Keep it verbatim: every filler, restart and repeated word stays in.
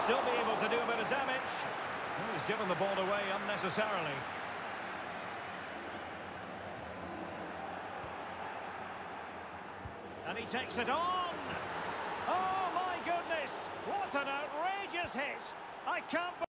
still be able to do a bit of damage. Oh, he's given the ball away unnecessarily. And he takes it on. Oh, my goodness. What an outrageous hit. I can't...